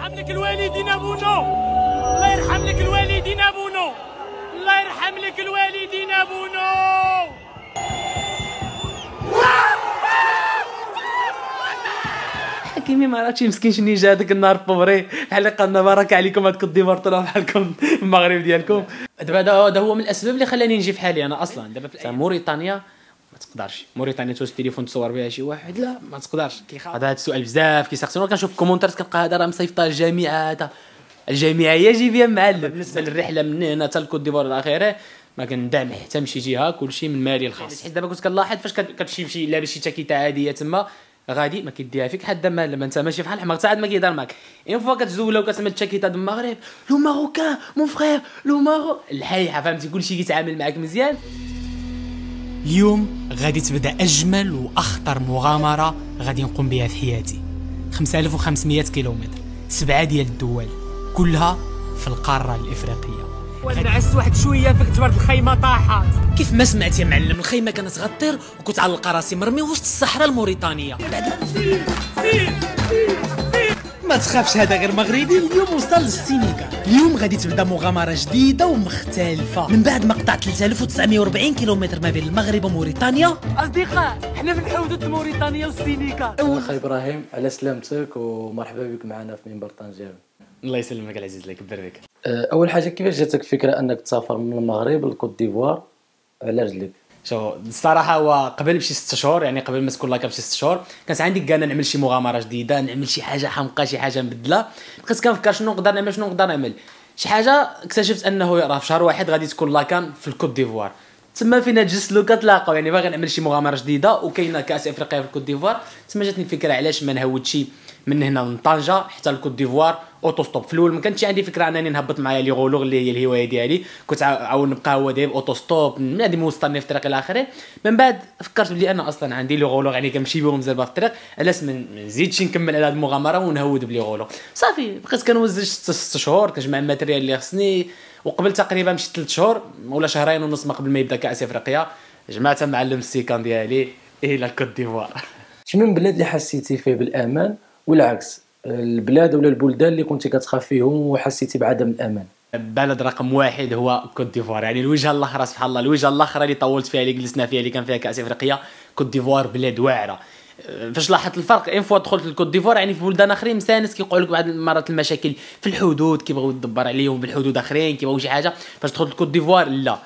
يرحم لك الوالدين ابونو، الله يرحم لك الوالدين ابونو، الله يرحم لك الوالدين ابونو. حكيمي ما عرفتش مسكين شنو جا هذاك النهار بوبري بحال اللي قالنا بارك عليكم هاد كوت ديفوار طلعوا بحالكم المغرب ديالكم. دابا هذا هو من الاسباب اللي خلاني نجي في حالي انا اصلا. دابا في موريتانيا ما تقدرش، موريتانيا توش التليفون تصور بها شي واحد لا ما تقدرش. هذا السؤال بزاف كيسقسوني كنشوف كومونتات كنلقى هذا راه مصيفط الجامعه، هذا الجامعه هي جي بها معلم. بالنسبه للرحله من هنا حتى الكوت ديفوار الى اخره ما كندعم حتى شي جهه، كلشي من مالي الخاص. حيت دابا كنت كنلاحظ فاش كتمشي لابس شي تاكيته عاديه تما غادي ما كيديها فيك حد مال، لما انت ماشي بحال الحماق حتى عاد ما كيهضر معاك. اون فوا كتزول وكتعمل تشاكيتا دو المغرب لو ماروكان مون فخير لو مارو الحيحه فهمتي كلشي كيتعامل معاك مزيان. اليوم غادي تبدا اجمل واخطر مغامره غادي نقوم بها في حياتي. 5500 كيلومتر، 7 ديال الدول، كلها في القاره الافريقيه. وانا عشت واحد شويه فيك جبرت الخيمه طاحت. كيف ما سمعت يا معلم، الخيمه كانت غطير وكنت على راسي مرمي وسط الصحراء الموريتانيه. ما تخافش هذا غير مغربي. اليوم وصل للسينيغال. اليوم غادي تبدا مغامره جديده ومختلفه. من بعد مقطع 3940 كيلومتر ما بين المغرب وموريتانيا. اصدقاء حنا في الحدود موريتانيا والسينيغال. اخي ابراهيم على سلامتك ومرحبا بك معنا في منبر طنجة. الله يسلمك العزيز، الله يكبر بك. اول حاجه كيفاش جاتك الفكره انك تسافر من المغرب للكوت ديفوار على رجلك؟ شو الصراحه هو قبل بشي 6 شهور، يعني قبل ما تكون لاكا بشي 6 شهور كانت عندي كان نعمل شي مغامره جديده، نعمل شي حاجه حمقى، شي حاجه مبدله. بقيت كنفكر شنو نقدر نعمل شنو نقدر نعمل. شي حاجه اكتشفت انه راه في شهر واحد غادي تكون لاكان في الكوت ديفوار، تما فينا تجسلو كتلاقاو. يعني باغي نعمل شي مغامره جديده وكاينه كاس افريقيا في الكوت ديفوار. تما جاتني الفكره علاش ما نهودش من هنا من طنجه حتى الكوت ديفوار اوتو ستوب. في الاول ما كانتش عندي فكره انني نهبط معايا لي غولوغ اللي هي الهوايه ديالي، كنت عاود نبقى هو داير اوتو ستوب نادي موصلني في الطريق الى اخره. من بعد فكرت بلي انا اصلا عندي لي غولوغ، يعني كنمشي بهم زربه في الطريق، علاش ما نزيدش نكمل على هذه المغامره ونهود بلي غولوغ. صافي بقيت كنوزج 6 شهور كنجمع الماتيريال اللي خصني. وقبل تقريبا مشيت 3 شهور ولا شهرين ونص ما قبل ما يبدا كاس افريقيا جمعت معلم السيكان ديالي الى الكوت ديفوار. شنو من البلاد اللي حسيتي فيه بالامان والعكس البلاد ولا البلدان اللي كنتي كتخاف فيهم وحسيتي بعدم الامان؟ بلد رقم 1 هو كوت ديفوار، يعني الوجهه الاخرى سبحان الله، الوجهه الاخرى اللي طولت فيها اللي جلسنا فيها اللي كان فيها كاس افريقيا. كوت ديفوار بلاد واعره. فاش لاحظت الفرق ان فوا دخلت للكوت ديفوار، يعني في بلدان اخرين مستانس كيوقعوا لك بعض المرات المشاكل في الحدود، كيبغيو يدبر عليهم بالحدود اخرين كيبغيو شي حاجه. فاش دخلت للكوت ديفوار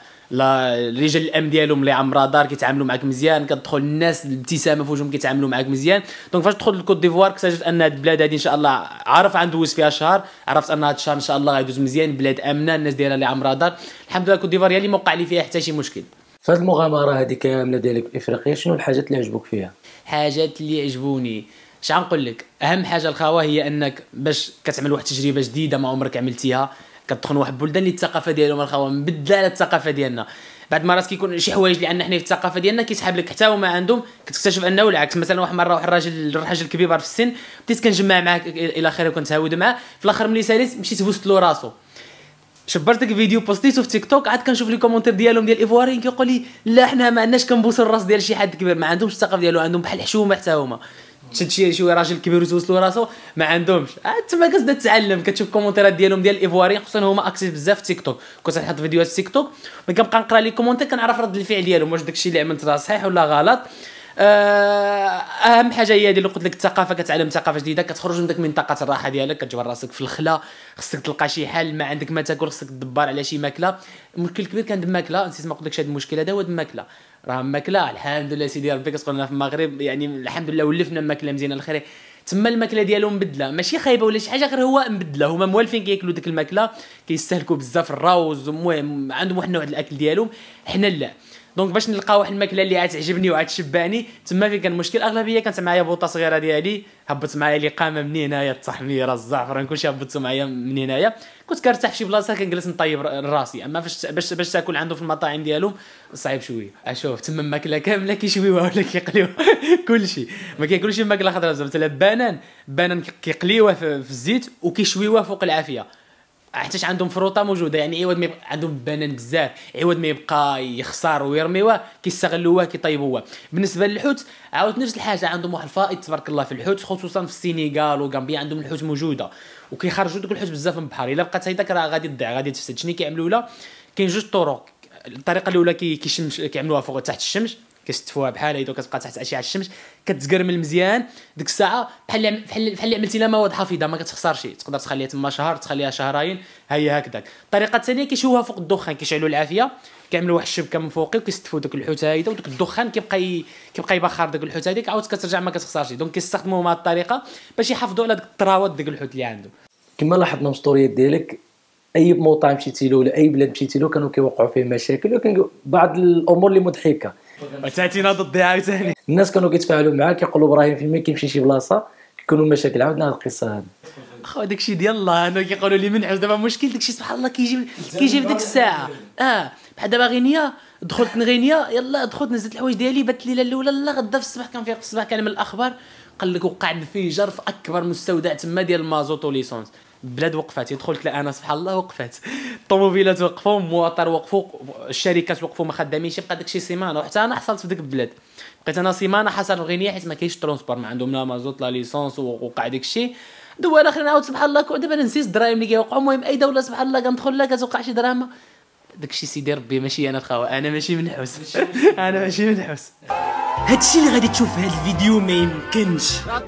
لا رجال الامن ديالهم اللي عم رادار كيتعاملوا معاك مزيان، كتدخل الناس الابتسامه في وجههم كيتعاملوا معاك مزيان. دونك فاش دخلت للكوت ديفوار اكتشفت ان هاد البلاد هادي ان شاء الله عارف غندوز فيها شهر، عرفت ان هاد الشهر ان شاء الله غيدوز مزيان، بلاد امنه الناس ديالها اللي عم رادار. الحمد لله الكوت ديفوار هي اللي ما وقع لي فيها حتى شي مشكل. في هذه المغامره هذه كامله ديالك في افريقيا شنو الحاجات اللي عجبوك فيها؟ حاجات اللي عجبوني اش غنقول لك، اهم حاجه الخاوه هي انك باش كتعمل واحد التجربه جديده ما عمرك عملتيها، كتدخل واحد البلدان اللي الثقافه ديالهم الخاوه مبدله على الثقافه ديالنا. بعد مرات كيكون شي حوايج اللي عندنا حنا في الثقافه ديالنا كيسحب لك حتى هما عندهم، كتكتشف انه العكس. مثلا واحد مره واحد الراجل كبير في السن بديت كنجمع معاه الى اخره وكنت هاود معاه، في الاخر ملي ساليت مشيت بوست له راسو، شبرتك فيديو بوستيتو في تيك توك، عاد كنشوف لي كومونتير ديالهم ديال الايفواريين كيقول لي لا حنا ما عندناش كنبوسوا الراس ديال شي حد كبير، ما عندهمش الثقافه ديالو، عندهم بحال الحشومه حتى هما. تشد شي راجل كبير وتوصلوا راسو ما عندهمش. تما كتبدا تتعلم، كتشوف الكومونتيرات ديالهم ديال الايفواريين خصوصا هما اكتيف بزاف في تيك توك. كنت نحط فيديوهات في تيك توك ملي كنبقى نقرا لي كومونتير كنعرف رد الفعل ديالهم، واش داكشي اللي عملت راه صحيح ولا غلط. اهم حاجه هي اللي قلت لك الثقافه، كتعلم ثقافه جديده، كتخرج من داك منطقه الراحه ديالك، كتجبر راسك في الخلا، خصك تلقى شي حل، ما عندك ما تاكل خصك تدبر على شي ماكله. المشكل الكبير كان الماكله، نسيت ما قلتلكش هذا المشكل هذا هو الماكله. راه الماكله الحمد لله سيدي ربي كتقولنا في المغرب يعني الحمد لله ولفنا الماكله مزيانه الخير. تما الماكله ديالهم مبدله ماشي خايبه ولا شي حاجه، غير هو مبدله، هما موالفين كياكلوا ديك الماكله، كيستهلكوا بزاف الروز، المهم عندهم واحد النوع الاكل ديالهم حنا لا. دونك باش نلقى واحد الماكله اللي عتعجبني وعتشبعني تما فين كان المشكل. اغلبيه كانت معايا بوطه صغيره ديالي، هبط معايا لي قامه من هنايا، التحميره الزعفران كلشي هبطوا معايا من هنايا. كنت كنرتاح في شي بلاصه كنجلس نطيب راسي. اما باش تاكل عنده في المطاعم ديالهم صعيب شويه. اشوف تما الماكله كامله كيشويوها ولا كيقليوها كلشي، ما كياكلوش الماكله خضراء. مثلا بنان كيقليوها في الزيت وكيشويوها فوق العافيه. حتىش عندهم فروطه موجوده، يعني عوض ما عندهم بنان بزاف، عوض ما يبقى يخسر ويرميوه كيستغلوه كيطيبوه. بالنسبه للحوت عاود نفس الحاجه، عندهم واحد الفائض تبارك الله في الحوت، خصوصا في السينيغال وغامبيا عندهم الحوت موجوده وكيخرجوا دوك الحوت بزاف من البحر. الا بقات هيداك راه غادي تضيع، غادي تفسد. شنو كيعملوا لها؟ كاين جوج طرق. الطريقه الاولى كيشمش كيعملوها فوق تحت الشمس، كيستفوها بحال هيدو، كتبقى تحت اشعه الشمس كتقرمل مزيان ديك الساعه، بحال اللي عملتي لها مواد حافظه ما كتخسرش، تقدر تخليها تما شهر، تخليها شهرين، هي هكذاك. الطريقه الثانيه كيشوها فوق الدخان، كيشعلوا العافيه، كيعملوا واحد الشبكه من فوقي وكيستفوا داك الحوت هيدا، وداك الدخان كيبقى يبخر داك الحوت هذيك، عاود كترجع ما كتخسرش. دونك كيستخدموا هاد الطريقه باش يحافظوا على داك الطراوات داك الحوت اللي عنده. كما لاحظنا من ستوريات ديالك، اي مطعم مشيتي له ولا اي بلاد مشيتي له كانوا كيوقعوا فيه مشاكل، وكان بعض الامور اللي مضحكه وتاتينا ضدي عاوتاني. الناس كانوا كيتفاعلوا معاه، كيقولوا ابراهيم فين ما كيمشي شي بلاصه كيكونوا مشاكل. عاودنا هاد القصه هذه اخو داكشي ديال الله، انا كيقولوا لي منحوس دابا مشكل داكشي سبحان الله كيجي ديك الساعه. بحال دابا غينيا دخلت نغينيا، يلا دخلت نزلت الحوايج ديالي، بات الليله الاولى لا غدا في الصباح كان فيق الصباح كان من الاخبار قال لك وقع انفجار في اكبر مستودع تما ديال المازوط وليسونس. البلاد وقفات، دخلت لا انا سبحان الله وقفات، الطوموبيلات وقفوا، المواطر وقفوا، الشركات وقفوا ما خدامينش. بقى داكشي سيمانه، وحتى انا حصلت في ديك البلاد، بقيت انا سيمانه حصل في غينيا حيت ما كاينش ترونسبور، ما عندهم لا مازوط لا ليسونس، ووقع داكشي. دوله اخرين عاود سبحان الله دابا نسيت الدراهم اللي كيوقعوا. المهم اي دوله سبحان الله كندخل لها كتوقع شي دراهم، داكشي سيدي ربي ماشي انا تخاوى، انا ماشي منحوس انا ماشي منحوس. هادشي اللي غادي تشوف في هاد الفيديو ما يمكنش.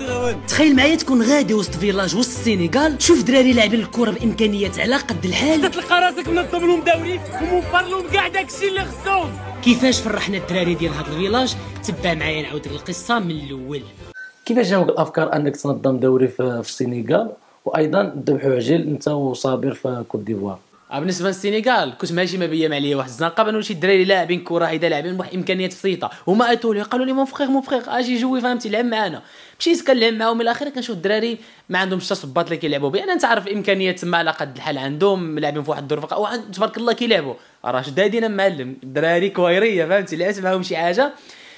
تخيل معايا تكون غادي وسط فيلاج وسط السينيغال، تشوف دراري لاعبين الكره بامكانيات على قد الحال، تلقى راسك منظم لهم دوري وموفر لهم كاع داكشي اللي خصهم. كيفاش فرحنا الدراري ديال هاد الفيلاج؟ تبع معايا نعاود ديك القصه من الاول. كيفاش جاوك الافكار انك تنظم دوري في السينيغال، وايضا ذبحوا عجل انت وصابر في كوت ديفوار؟ بالنسبه للسينيغال كنت ماشي ما بيا عليا واحد الزنقه، بانوا شي دراري لاعبين كره هيدا لاعبين بواحد امكانيات بسيطه، هما اتوا لي قالوا لي مون فخيغ اجي جوي فهمتي لعب معانا. مشيت كنلعب معاهم، من الاخير كنشوف الدراري ما عندهمش حتى صباط اللي كيلعبوا به. انا انت عارف الامكانيات تما على قد الحال عندهم، لاعبين في واحد الظروف تبارك الله كيلعبوا، راه شدادين معلم، الدراري كويريه فهمتي، لعبت معاهم شي حاجه.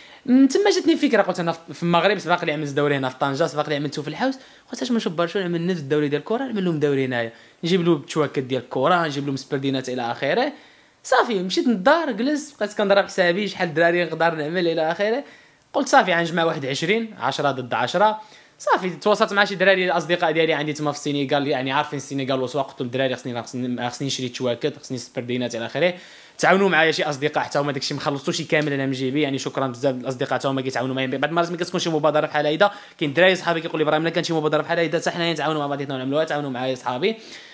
تما جاتني فكره، قلت انا في المغرب سبق لي عملت دوري هنا في طنجه، سبق لي عملته في الحوت، قلت اش ما نشوف برشلونه نعمل نفس الدوري ديال الكره، نعمل لهم دوري هنايا، نجيب له بتشواكات ديال الكره، نجيب لهم سبردينات الى اخره. صافي مشيت للدار جلست بقيت كنضرب حسابي شحال الدراري نقدر نعمل الى اخره. قلت صافي غنجمع واحد 20 10 ضد 10. صافي تواصلت مع شي دراري الاصدقاء ديالي عندي تما في السينيغال، يعني عارفين السينيغال وسواق، قلت لهم الدراري خصني نشري تشواكات، خصني سبردينات الى اخره. تعاونوا معايا شي اصدقاء حتى هما داكشي ما خلصتوش كامل انا من جيبي، يعني شكرا بزاف الاصدقاء حتى هما كيتعاونوا معايا. بعد المرات ملي كتكون شي مبادره بحال هيدا، كاين دراري صحابي كيقول لي ابراهيم ملي كان شي مبادره بحال هيدا حتى حنايا نتعاونوا مع بعضياتنا ونعملوها، تعاونوا معايا صحابي.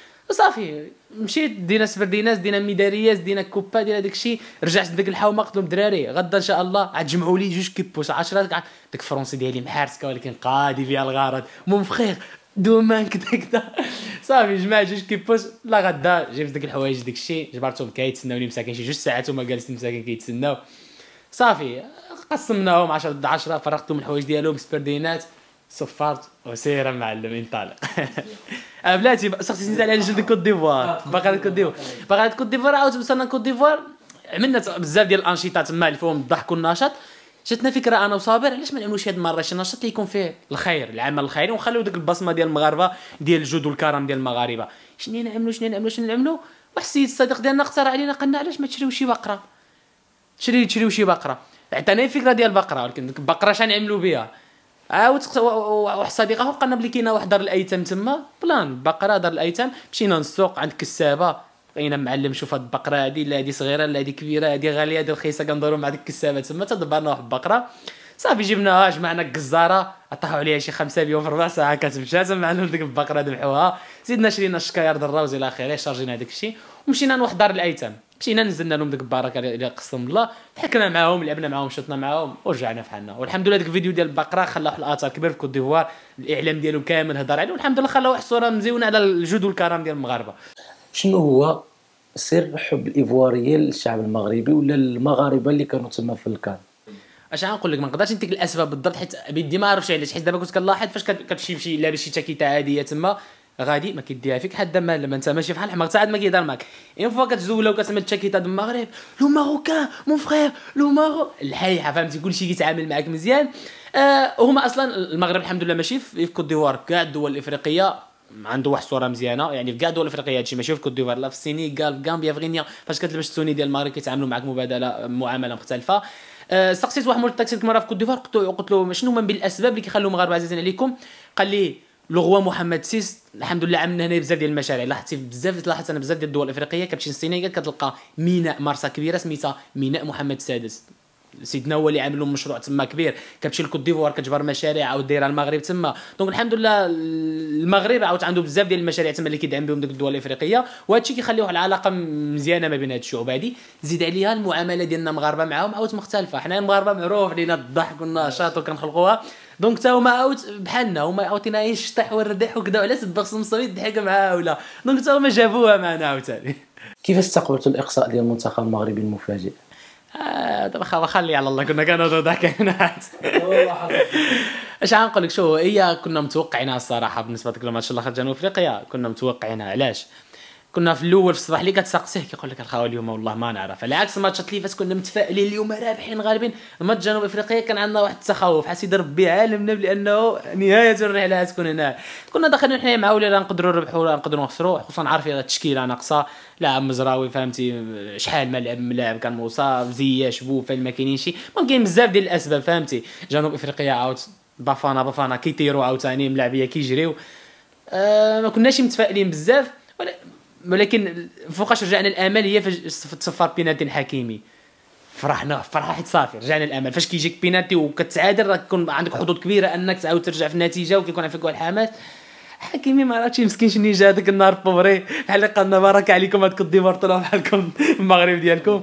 صافي مشيت دينا سبردينات، دينا ميداليات، دينا كوبا، دينا داكشي. رجعت لديك الحومه قلت لهم الدراري غدا ان شاء الله غتجمعوا لي 2 كيبوس 10. داك الفرونسي ديالي محارسكه ولكن قادي فيها الغرض، مون فخير دومان كدا صافي جمعت 2 كيبوس. لا غدا جبت ديك الحوايج داكشي جبرتهم كيتسناوني مساكين شي 2 ساعات هما جالسين مساكين كيتسناو. صافي قسمناهم 10 ضد 10، فرقت لهم الحوايج ديالهم سبردينات، صفرت وسير معلم انطلق. بلاتي سقسيتني على جلد كوت ديفوار، باقي كوت ديفوار عاود وصلنا كوت ديفوار، عملنا بزاف ديال الانشطه تما اللي فيهم الضحك والنشاط. جاتنا فكره انا وصابر علاش ما نعملوش هاد المره شي نشاط اللي يكون فيه الخير، العمل الخيري، ونخليو ديك البصمه ديال المغاربه ديال الجود والكرم ديال المغاربه. شنو نعملوا واحد السيد الصديق ديالنا اقترح علينا، قالنا علاش ما تشريو شي بقره، تشريو شي بقره. عطاني الفكره ديال البقره، ولكن ديك البقره شنو نعملوا بها؟ واحد صديق اخر قالنا بلي كاينه واحد دار الايتام تما، بلان بقره دار الايتام. مشينا للسوق عند كسابه، لقينا معلم شوف هاد البقره هادي، لا هادي صغيره لا هادي كبيره، هادي غاليه هادي رخيصه، كندوروا مع ديك الكسابه تما تدبرنا واحد البقره. صافي جبناها جمعنا الجزاره، عطاو عليها شي 5 بيوم في ربع ساعه كتمشى تما معلم ديك البقره ذبحوها. زيدنا شرينا الشكاير د الروز الى اخره، شارجينا داك الشيء ومشينا لواحد دار الايتام. مشينا نزلنا لهم ديك البركه اللي قسم الله، ضحكنا معاهم، لعبنا معاهم، شطنا معاهم ورجعنا في حالنا. والحمد لله ديك الفيديو ديال البقره خلى واحد الاثر كبير في كوت ديفوار، الاعلام ديالو كامل هضر عليه، والحمد لله خلى واحد الصوره مزيونه على الجود والكرم ديال المغاربه. شنو هو سر حب الايفواريين للشعب المغربي ولا المغاربه اللي كانوا تما في الكان؟ اش غنقول لك، ما نقدرش نعطيك الاسباب بالضبط حيت بيدي ما عرفتش علاش، حيت دابا كنت كنلاحظ فاش كتمشي شي لابس شي تاكيته عاديه تما غادي ما كيديها فيك حتى لما انت ماشي بحال الحمار حتى ما كيهضر معاك. اون فوا كتزول وكتسمع التاكيته د المغرب، لو ماروكان مون فخير لو مارو الحيحه فهمتي، كلشي كيتعامل معاك مزيان. هما اصلا المغرب الحمد لله ماشي في كوت ديفوار، كاع الدول الافريقيه عنده واحد الصوره مزيانه يعني في كاع الدول الافريقيه هادشي ماشي في كوت ديفوار لا في السينيغال في غامبيا في غينيا فاش كتلبس التوني ديال المغرب كيتعاملوا معك معامله مختلفه. سقسيت واحد مول التاكسي مره في كوت ديفوار قلت له شنو من بين الاسباب اللي كيخليو المغاربه عزيزين عليكم؟ قال لي لو غوا محمد سيس الحمد لله عملنا هنا بزاف ديال المشاريع. لاحظت انا بزاف ديال الدول الافريقيه كتمشي للسينيغال كتلقى ميناء مرسى كبيره سميتها ميناء محمد السادس، سيدنا هو اللي عامل لهم مشروع تما كبير. كتمشي لكوت ديفوار كتجبر مشاريع عاود دايره المغرب تما. دونك الحمد لله المغرب عاود عنده بزاف ديال المشاريع تما اللي كيدعم بهم ديك الدول الافريقيه، وهذا الشيء كيخلي واحد العلاقه مزيانه ما بين هاد الشعوب هادي. زيد عليها المعامله ديالنا مغاربه معاهم عاود مختلفه. حنا المغاربه معروف علينا الضحك والنشاط وكنخلقوها، دونك حتى هما عاود بحالنا هما عاوتينا الشطح والردح وكذا علاش بخصم صويت ضحك معاه ولا دونك حتى هما جابوها معنا عاوتاني. كيفاش استقبلتوا الاقصاء ديال المنتخب المغربي المفاجئ؟ دابا خلي على الله، كنا كنهضروا ضحكنا اش غنقول لك. شو هي كنا متوقعينها الصراحه بالنسبه لك الماتش الاخر جنوب افريقيا كنا متوقعينها. علاش؟ كنا في الاول في الصباح اللي كتسقسيه كيقول لك الخاوه اليوم والله ما نعرف، على عكس الماتشات اللي فات كنا متفائلين اليوم رابحين غالبين. الماتش جنوب افريقيا كان عندنا واحد التخوف حسيت ربي عالمنا بانه نهايه الرحله غتكون هنا. كنا داخلين حنا معولين لا نقدروا نربحوا ولا نقدروا نخسروا، خصوصا عارفين التشكيله ناقصه. لاعب مزراوي فهمتي شحال ما لعب ملاعب كان مصاب زياش بوفال ما كاينين شي، ممكن بزاف ديال الاسباب فهمتي. جنوب افريقيا عاود بافانا كيطيروا عاوتاني ملاعبيه كيجريو. ما كناش متفائلين بزاف، ولكن فوقاش رجعنا الامل هي في تصفر بينالتي حكيمي. فرحنا فرحه حيت صافي رجعنا الامل. فاش كيجيك بينالتي وكتعادل راك كيكون عندك حظوظ كبيره انك تعاود ترجع في النتيجه وكيكون عندك واحد الحماس. حكيمي ما عرفتش مسكين شنو جا داك النهار بوبري بحال قالنا بارك عليكم هاد كوت ديفوار طلعوا بحالكم المغرب ديالكم.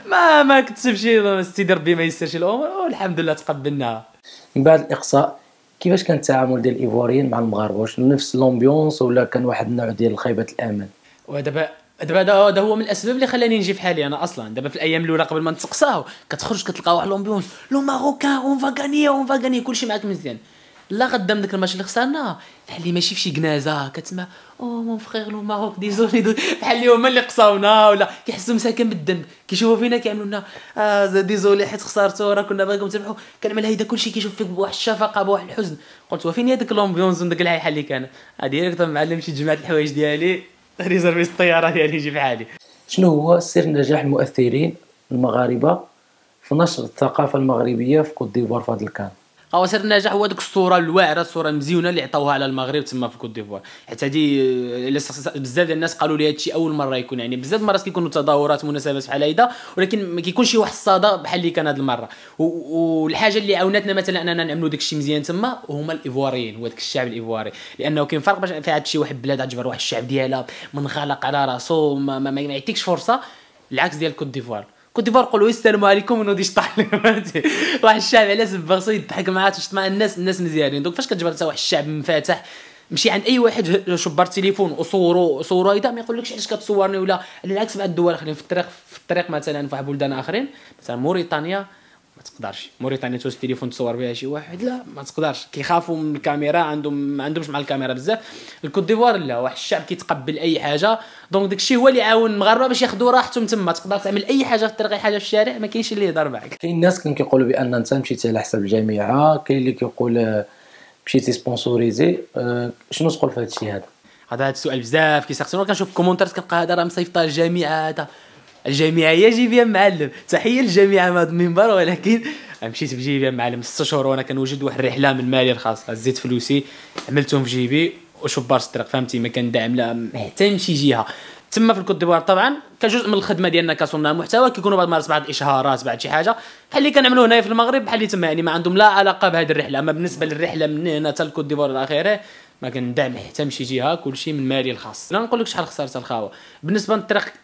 ما كتبش سيدي ربي ما يسرش الامور والحمد لله تقبلناها. من بعد الاقصاء كيفاش كان التعامل ديال الايفواريين مع المغاربه؟ واش نفس لومبيونس ولا كان واحد النوع ديال خيبه الامل؟ ودابا هذا هو من الاسباب اللي خلاني نجي في حالي انا اصلا. دابا في الايام الاولى قبل ما نتقصاو كتخرج كتلقى واحد لومبيونس لو ماروكان اون فاغاني كلشي معاك مزيان. لا قدام داك الماتش اللي خسرنا بحال اللي ماشي في شي كنازه كتسمع او مون فخير لو ماروك ديزولي بحال اللي هما اللي قصاونا ولا كيحسوا مساكن بالذنب كيشوفوا فينا كيعملوا لنا ديزولي حيت خسرتوا راه كنا باغيكم تربحوا. كنعمل هيدا كلشي كيشوف فيك بواحد الشفقه بواحد الحزن. قلت وفين هي ديك لومبيونس وداك الحال اللي كان ديريكت معلم شي جماعه الحوايج ديالي ريزرفي الطياره ديالي يجي في حالي. شنو هو سر نجاح المؤثرين المغاربه في نشر الثقافه المغربيه في كوت ديفوار في هذا الكان؟ هو سر النجاح هو ديك الصوره الواعره الصوره المزيونه اللي عطاوها على المغرب تما في كوت ديفوار. حيت هذه بزاف ديال الناس قالوا لي هذا الشيء اول مره يكون، يعني بزاف المرات كيكونوا تظاهرات مناسبات بحال هيدا ولكن ما كيكونش شي واحد الصدى بحال اللي كان هذه المره. والحاجه اللي عاونتنا مثلا اننا نعملوا داك الشيء مزيان تما هما الايفواريين هو داك الشعب الايفواري، لانه كاين فرق باش فيها شي واحد بلاد تجبر واحد الشعب ديالها منغلق على راسو ما يعطيكش فرصه. العكس ديال كوت ديفوار قولوا السلام عليكم ونودي يشطح فهمتي واحد الشعب على بغصو يضحك معاه تشطح الناس مزيانين. دونك فاش كتجبر حتى واحد الشعب منفتح مشي عند اي واحد شبر التليفون وصوروا هيدا ما يقولكش علاش كتصورني ولا العكس. بعض الدول اخرين في الطريق مثلا في واحد بلدان اخرين مثلا موريتانيا ما تقدرش توز التليفون تصور بها شي واحد لا ما تقدرش كيخافوا من الكاميرا ما عندهمش مع الكاميرا بزاف. الكوت ديفوار لا واحد الشعب كيتقبل اي حاجه. دونك داكشي هو اللي يعاون المغاربه باش ياخذوا راحتهم تما. تقدر تعمل اي حاجه في الطريق اي حاجه في الشارع ما كاينش اللي يهضر معاك. كاين الناس كيقولوا بان انت مشيتي على حساب الجامعه، كاين اللي كيقول مشيتي سبونسوريزي. شنو تقول في هذا الشيء هذا السؤال بزاف كيسقسوني كنشوف الكومونتات كنلقى هذا راه مصيفطه الجامعه هذا الجامعه هي جيبيا معلم تحيه للجامعه من هذا المنبر. ولكن مشيت بجيبي معلم 6 شهور وانا كنوجد واحد الرحله من مالي الخاص زيت فلوسي عملتهم في جيبي وشبرت الطريق فهمتي ما كندعم لا حتى شي جهه تما في الكوت ديفوار. طبعا كجزء من الخدمه ديالنا كصناع محتوى كيكونوا بعض المرات بعض الاشهارات بعض شي حاجه بحال اللي كنعملوا هنايا في المغرب بحال اللي تما يعني ما عندهم لا علاقه بهذه الرحله. اما بالنسبه للرحله من هنا حتى الكوت ديفوار الى اخره ما كندعم حتى شي جهه كلشي من مالي الخاص. لا نقول لك شحال خسرت الخاوه بالنسبه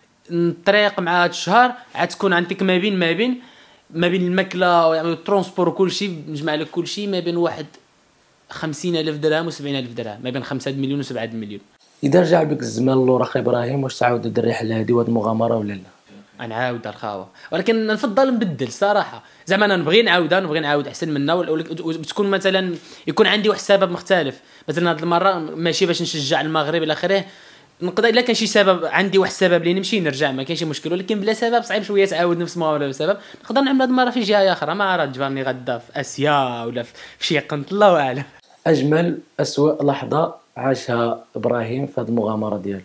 للطريق مع هذا الشهر عاد تكون عندك ما بين الماكله يعني الترونسبور وكلشي نجمع لك كلشي ما بين واحد 50,000 درهم و70,000 درهم ما بين 5 مليون و7 مليون. اذا رجع بك الزمان لورا اخي ابراهيم واش تعاود هاد الرحله هادي وهاد المغامره ولا لا؟ نعاود الخاوه ولكن نفضل نبدل صراحه. زعما انا نبغي نعاود احسن منها وتكون مثلا يكون عندي واحد السبب مختلف. مثلا هاد المره ماشي باش نشجع المغرب الى اخره نقدر الا كان شي سبب عندي واحد السبب اللي نمشي نرجع ما كاينش مشكل. ولكن بلا سبب صعيب شويه تعاود نفس ما ولا بسبب. نقدر نعمل هاد المره في جهه اخرى ما راه تجبرني غدا في اسيا ولا في شي قنت الله اعلم. اجمل اسوأ لحظه عاشها ابراهيم في هذه المغامره ديالو؟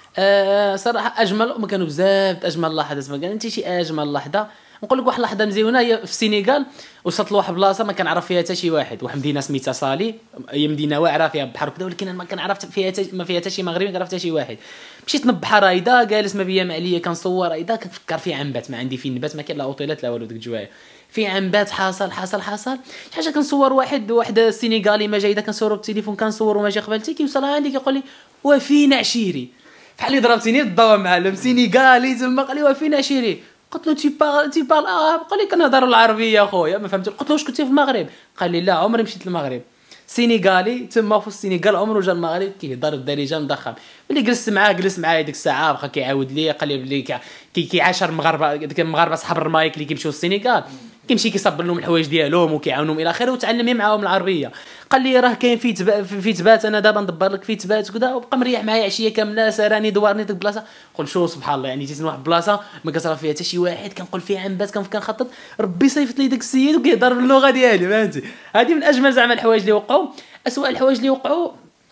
صراحه اجمل ما كانوا بزاف اجمل لحظات، ما كانت شي اجمل لحظه. نقول لك واحد اللحظه مزيونه هي في السنغال، وصلت لواحد البلاصه ما كنعرف فيها حتى شي واحد مدينه سميتها صالي، هي مدينه واعره فيها بحر وكذا، ولكن انا ما كنعرف فيها ما فيها حتى شي مغربي، ما كنعرف حتى شي واحد. مشيت نبحر هيدا جالس ما بيا ما عليا كنصور هيدا، كنفكر في عنبات ما عندي فين نبات، ما كاين لا اوتيلات لا والو ديك الجوايه، في عنبات حاصل حاجه. كنصور واحد السنغالي ما جاي كنصورو بالتليفون، كنصورو ما جا قبلتي كيوصل عندي كيقول لي وفينا عشيري، بحال اللي ضربتيني بالضوا معلم سنغالي تما، قال لي وفينا عشيري. قلت له تي بار قال لي كنهضروا العربيه اخويا ما فهمت. قلت له واش كنتي في المغرب؟ قال لي لا عمري مشيت للمغرب. سنغالي تما في السنغال عمره جا المغرب، كيهضر بدارجه مضخم. ملي جلس معاه ديك الساعه بقى كيعاود لي، قال لي بلي كيعاشر المغاربه، ديك المغاربه صحاب المايك اللي كيمشيو للسنغال، كيمشي كيصب لهم الحوايج ديالهم وكيعاونهم الى اخره، وتعلم معاهم العربيه. قال لي راه كاين في تبات، انا دابا ندبر لك في تبات وكذا، وبقى مريح معايا عشيه كامله، سراني دوارني ديك البلاصه. قلت شو سبحان الله، يعني جيت لواحد البلاصه ما كتعرف فيها حتى شي واحد، كنقول فيها عنبات، كنخطط، ربي صيفط لي داك السيد وكيهضر باللغه ديالي، فهمتي. هذه من اجمل زعما الحوايج اللي وقعوا. اسوء الحوايج اللي وقعوا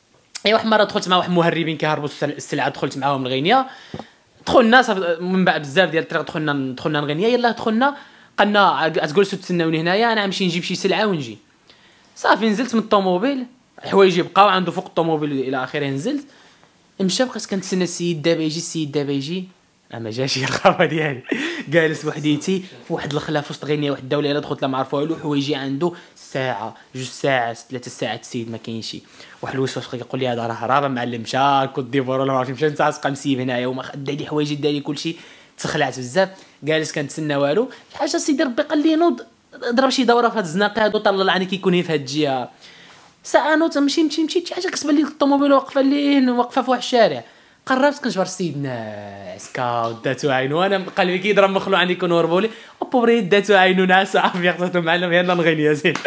اي واحد المره دخلت مع واحد المهربين كيهربوا السلعه، دخلت معاهم الغينيه، دخلنا من بعد بزاف ديال الطريق، دخلنا الغينيه، يلاه دخلنا، قلنا تجلسوا تسناوني هنايا، انا غنمشي نجيب شي سلعه ونجي. صافي نزلت من الطوموبيل، حوايجي بقاو عنده فوق الطوموبيل الى اخره، نزلت مشى، بقيت كنتسنى السيد دابا يجي، ما جاش الخاوه ديالي. جالس وحديتي في واحد الخلا في وسط غينيا، واحد الدوله الا دخلت لا ما عرفوا والو، حوايجي عنده ساعه 2 ساعات 3 ساعات، السيد ما كاينش. واحد الوسواس كيقول لي هذا راه هرب معلم، مشى كوت ديفوار ولا ما عرفتش، مشى نتا مسيب هنايا وما خدا لي حوايجي، دار لي كلشي، تخلعت بزاف. جالس كنتسنى والو، الحاجه سيدي ربي قال لي نوض ضرب شي دوره في هاد الزناقه هادو، طلع عني كيكون هي في هاد الجهه. ساعه نوض مشيت شي حاجه كتبان لي الطوموبيل واقفه في واحد الشارع، قربت كنجبر السيد ناعس داتو عينو، وانا قلبي كيضرب مخلو عندي يكونوا هربوا لي، وبوبري داتو عينو ناعس، عافيه خصاتو معلم، يلا نغني يا زين.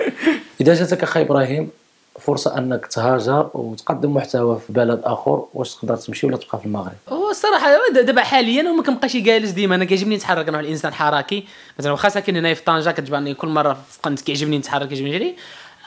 اذا جاتك اخي ابراهيم فرصه انك تهاجر وتقدم محتوى في بلد اخر، واش تقدر تمشي ولا تبقى في المغرب؟ هو الصراحه دابا حاليا وما كنبقاش جالس ديما، انا كيعجبني نتحرك، انا واحد الانسان حركي، مثلا واخا ساكن هنا في طنجه، كتجبرني كل مره في قنت كيعجبني نتحرك، كيعجبني نجري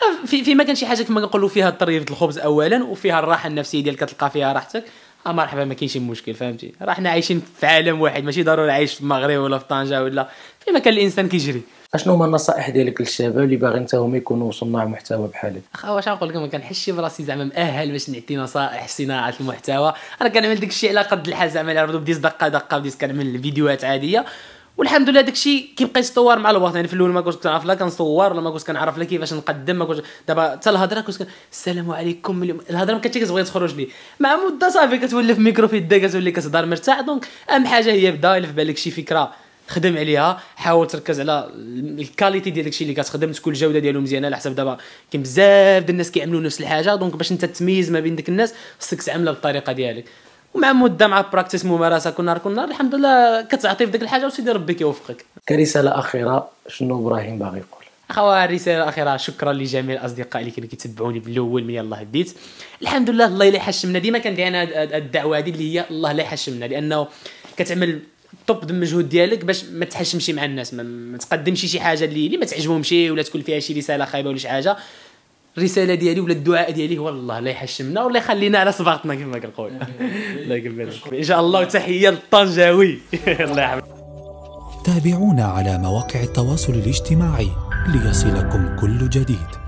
في ما كان شي حاجه كما كنقولوا فيها طريفه الخبز اولا، وفيها الراحه النفسيه ديالك كتلقى فيها راحتك، مرحبا ما كاينش مشكل، فهمتي. راه حنا عايشين في عالم واحد، ماشي ضروري عايش في المغرب ولا في طنجه ولا في مكان الانسان كيجري. اشنو هما النصائح ديالك للشباب اللي باغيين حتى هما يكونوا صناع محتوى بحالك؟ اخا واش نقول لكم، ما كنحسش براسي زعما مؤهل باش نعطي نصائح صناعه المحتوى، انا كنعمل داك الشيء على قد الحال، زعما بديت دقه بديت كنعمل فيديوهات عاديه، والحمد لله داك الشيء كيبقى يتطور مع الوقت. يعني في الاول ما كنتش كنعرف لا كنصور ولا ما كنتش كنعرف لا كيفاش نقدم، ما كنتش دابا حتى الهضره كنت السلام عليكم، الهضره ما كنتش كتبغي تخرج لي، مع مده صافي كتولي في ميكرو في يدك، كتولي كتهضر مرتاح. دونك اهم حاجه هي بدا الا في بالك شي فكره خدم عليها، حاول تركز على الكاليتي ديال داكشي اللي كتخدم، تكون الجوده ديالو مزيانه، على حسب دابا كاين بزاف ديال الناس كيعملوا نفس الحاجه، دونك باش انت تميز ما بين ديك الناس خصك تعملها بالطريقه ديالك، ومع مده مع براكتيس ممارسه كل نهار الحمد لله كتعطي في ديك الحاجه، وسيدي ربي كيوفقك. كرساله اخيره شنو ابراهيم باغي يقول؟ اخويا الرساله الاخيره، شكرا لجميع الاصدقاء اللي كانوا كيتبعوني بالاول من يلاه بديت، الحمد لله الله لا يحشمنا، ديما كندير انا الدعوه هذه اللي هي الله لا يحشمنا، لانه كتعمل طب المجهود ديالك باش ما تحشمش مع الناس، ما تقدمش شي حاجه اللي ما تعجبهمش ولا تكون فيها شي رساله خايبه ولا شي حاجه. الرساله ديالي ولا الدعاء ديالي هو الله لا يحشمنا والله يخلينا على صباطنا كما كنقول. الله يقبل ان شاء الله، وتحيه للطنجاوي. الله يحفظك. تابعونا على مواقع التواصل الاجتماعي ليصلكم كل جديد.